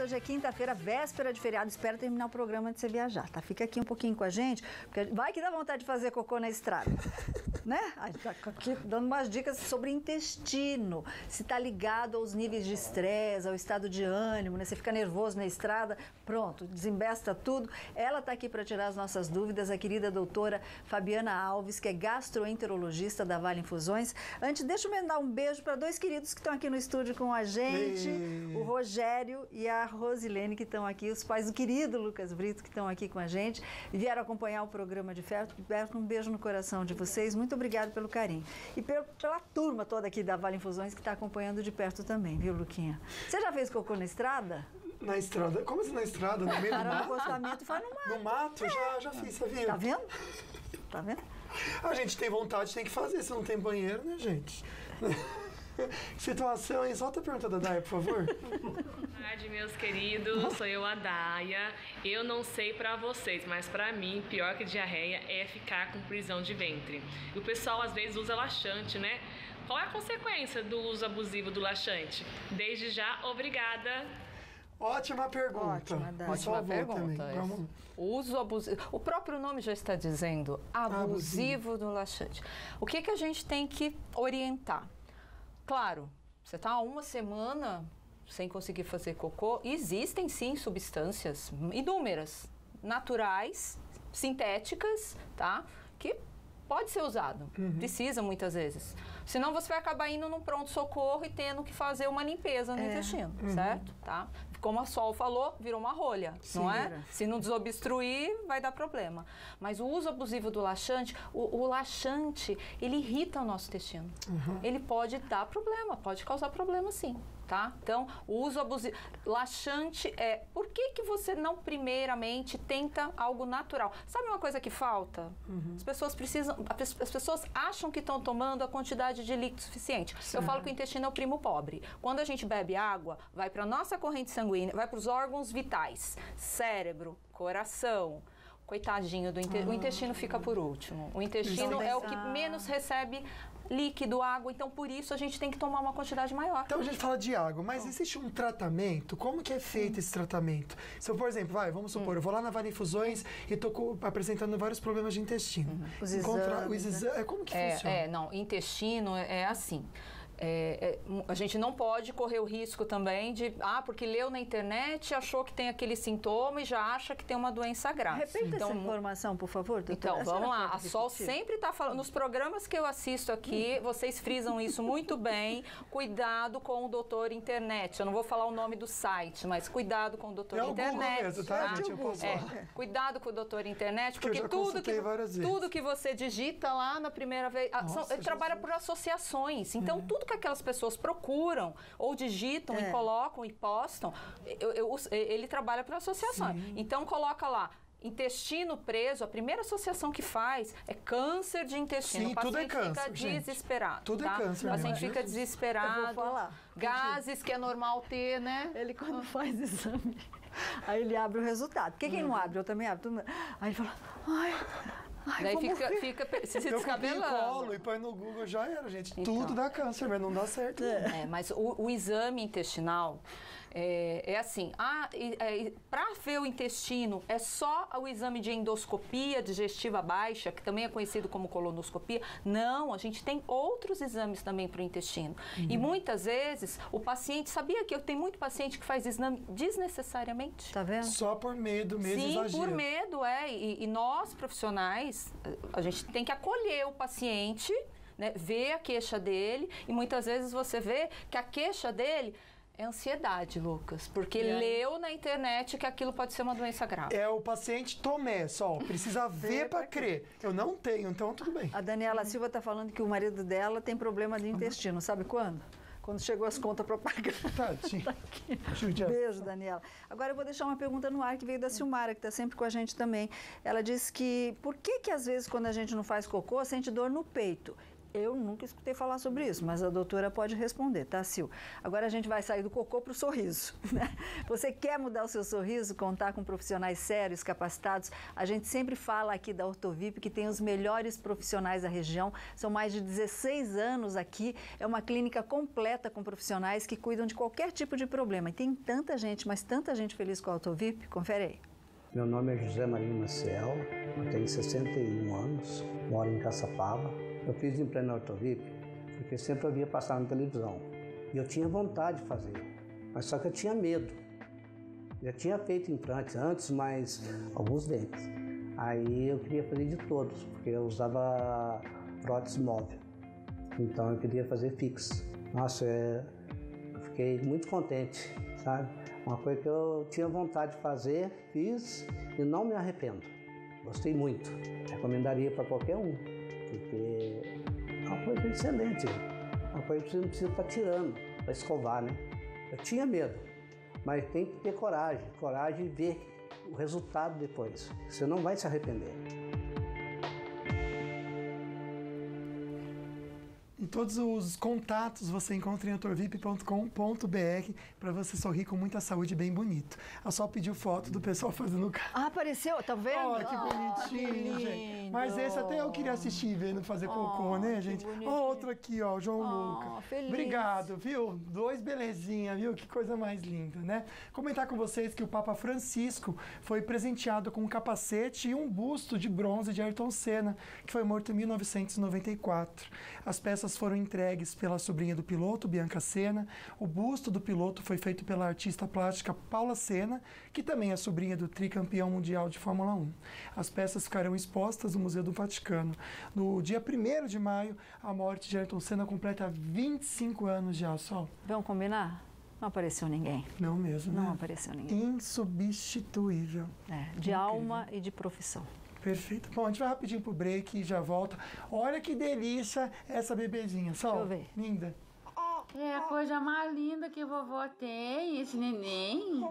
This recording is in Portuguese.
Aberto. Hoje é quinta-feira, véspera de feriado. Espero terminar o programa antes de você viajar, tá? Fica aqui um pouquinho com a gente, porque vai que dá vontade de fazer cocô na estrada, né? A gente tá aqui dando umas dicas sobre intestino, se tá ligado aos níveis de estresse, ao estado de ânimo, né? Você fica nervoso na estrada, pronto, desembesta tudo. Ela tá aqui para tirar as nossas dúvidas, a querida doutora Fabiana Alves, que é gastroenterologista da Vale Infusões. Antes, deixa eu mandar um beijo para dois queridos que estão aqui no estúdio com a gente, o Rogério e a Rosilene, que estão aqui, os pais do querido Lucas Brito, que estão aqui com a gente, e vieram acompanhar o programa de perto. Um beijo no coração de vocês, muito obrigado pelo carinho. E pela turma toda aqui da Vale Infusões, que está acompanhando de perto também, viu, Luquinha? Você já fez cocô na estrada? Na estrada? Como assim na estrada? No meio do mato? No acostamento foi no mato. No mato? Já fiz, sabia? Tá vendo? Tá vendo? A gente tem vontade, tem que fazer. Se não tem banheiro, né, gente? Que situação, hein? Solta a pergunta da Daia, por favor. Boa tarde, meus queridos. Sou eu, a Daia. Eu não sei pra vocês, mas pra mim, pior que diarreia é ficar com prisão de ventre. E o pessoal, às vezes, usa laxante, né? Qual é a consequência do uso abusivo do laxante? Desde já, obrigada. Ótima pergunta. Ótima pergunta. Vamos. O uso abusivo. O próprio nome já está dizendo abusivo do laxante. O que a gente tem que orientar? Claro, você está há uma semana sem conseguir fazer cocô, existem sim substâncias inúmeras, naturais, sintéticas, tá? Que pode ser usado, precisa muitas vezes. Senão você vai acabar indo num pronto-socorro e tendo que fazer uma limpeza no intestino, certo? Tá? Como a Sol falou, virou uma rolha, não é? Se não desobstruir, vai dar problema. Mas o uso abusivo do laxante, o laxante, ele irrita o nosso intestino. Ele pode dar problema, pode causar problema sim, tá? Então, o uso abusivo... Laxante é... Por que você não primeiramente tenta algo natural? Sabe uma coisa que falta? As pessoas precisam... As pessoas acham que estão tomando a quantidade de líquido suficiente. Eu falo que o intestino é o primo pobre. Quando a gente bebe água, vai para a nossa corrente sanguínea, vai para os órgãos vitais, cérebro, coração. Coitadinho do intestino, o intestino fica por último. O intestino é o que menos recebe líquido, água, então por isso a gente tem que tomar uma quantidade maior. Então a gente fala de água, mas existe um tratamento? Como que é feito esse tratamento? Se eu, por exemplo, vamos supor, eu vou lá na Vale Infusões e estou apresentando vários problemas de intestino. Os exames, né? Como que funciona? Não, intestino é assim. A gente não pode correr o risco também de, porque leu na internet, achou que tem aquele sintoma e já acha que tem uma doença grave. Repita essa informação, por favor, doutora. Então, vamos lá. A Sol sempre está falando, nos programas que eu assisto aqui, vocês frisam isso muito bem, cuidado com o doutor internet. Eu não vou falar o nome do site, mas cuidado com o doutor internet. Mesmo, tá? Cuidado com o doutor internet, porque tudo que você digita lá na primeira vez, ele trabalha por associações, então tudo que aquelas pessoas procuram ou digitam e colocam e postam, ele trabalha por associações. Então coloca lá intestino preso, a primeira associação que faz é câncer de intestino. Sim, o paciente tudo é câncer, fica desesperado. Tudo tá? é câncer. O paciente fica desesperado. Eu vou falar. Gases que é normal ter, né? Ele quando faz exame, aí ele abre o resultado. Porque quem não abre, eu também abro. Aí ele fala, daí fica se descabelando. Eu colo e põe no Google, já era, gente. Então, tudo dá câncer, mas não dá certo. Mas o exame intestinal é assim, para ver o intestino é só o exame de endoscopia digestiva baixa, que também é conhecido como colonoscopia. Não, a gente tem outros exames também para o intestino. E muitas vezes o paciente, sabia que eu tenho muito paciente que faz exame desnecessariamente? Tá vendo? Só por medo mesmo, Sim, exagero. por medo, e nós profissionais, a gente tem que acolher o paciente, né, ver a queixa dele, e muitas vezes você vê que a queixa dele é ansiedade, Lucas, porque leu na internet que aquilo pode ser uma doença grave. É o paciente Tomé, só precisa ver para crer. Eu não tenho, então tudo bem. A Daniela Silva está falando que o marido dela tem problema de intestino, sabe quando? Quando chegou as contas para pagar. Tadinho. Beijo, Daniela. Agora eu vou deixar uma pergunta no ar que veio da Silmara, que está sempre com a gente também. Ela disse que por que às vezes quando a gente não faz cocô, sente dor no peito? Eu nunca escutei falar sobre isso, mas a doutora pode responder, tá, Sil? Agora a gente vai sair do cocô para o sorriso, né? Você quer mudar o seu sorriso, contar com profissionais sérios, capacitados? A gente sempre fala aqui da Ortovip, que tem os melhores profissionais da região. São mais de 16 anos aqui. É uma clínica completa com profissionais que cuidam de qualquer tipo de problema. E tem tanta gente, mas tanta gente feliz com a Ortovip. Confere aí. Meu nome é José Marinho Maciel, eu tenho 61 anos, moro em Caçapava. Eu fiz emprego na Ortovip porque sempre eu via passar na televisão. E eu tinha vontade de fazer, mas só que eu tinha medo. Já tinha feito implantes antes, mas alguns dentes. Aí eu queria fazer de todos, porque eu usava prótese móvel. Então eu queria fazer fixo. Nossa, eu fiquei muito contente, sabe? Uma coisa que eu tinha vontade de fazer, fiz e não me arrependo. Gostei muito. Recomendaria para qualquer um, porque é uma coisa excelente. Uma coisa que você não precisa estar tirando para escovar, né? Eu tinha medo, mas tem que ter coragem. Coragem de ver o resultado depois. Você não vai se arrepender. E todos os contatos você encontra em ortovip.com.br para você sorrir com muita saúde bem bonito. É só pedir foto do pessoal fazendo o carro. Ah, apareceu, tá vendo? Olha que bonitinho, que gente. Mas esse até eu queria assistir vendo fazer cocô, né, gente? Ó, outro aqui, ó, o João Luca. Feliz. Obrigado, viu? 2 belezinha, viu? Que coisa mais linda, né? Comentar com vocês que o Papa Francisco foi presenteado com um capacete e um busto de bronze de Ayrton Senna, que foi morto em 1994. As peças foram entregues pela sobrinha do piloto, Bianca Senna. O busto do piloto foi feito pela artista plástica Paula Senna, que também é sobrinha do tricampeão mundial de Fórmula 1. As peças ficarão expostas no Museu do Vaticano. No dia 1º de maio, a morte de Ayrton Senna completa 25 anos já, Sol. Vamos combinar? Não apareceu ninguém. Não mesmo, né? Não apareceu ninguém. Insubstituível. É, de alma e de profissão. Perfeito. Bom, a gente vai rapidinho pro break e já volta. Olha que delícia essa bebezinha. Sol, Deixa eu ver. linda. É a coisa mais linda que a vovó tem, esse neném.